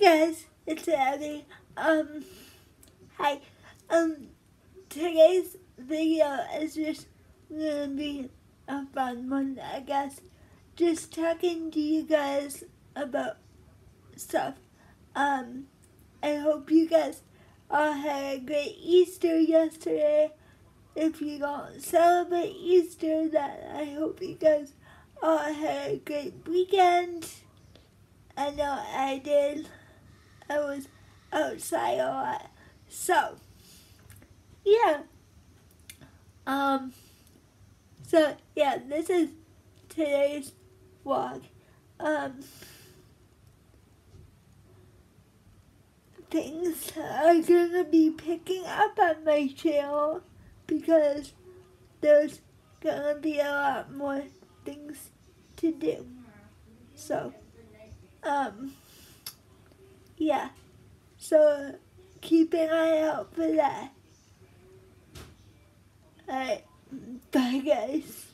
guys, it's Abby. Hi. Today's video is just gonna be a fun one, I guess. Just talking to you guys about stuff. I hope you guys all had a great Easter yesterday. If you don't celebrate Easter, then I hope you guys all had a great weekend. I know I did. I was outside a lot. So, yeah. This is today's vlog. Things are gonna be picking up on my channel because there's gonna be a lot more things to do. So, yeah. So, keep an eye out for that. Alright, bye guys.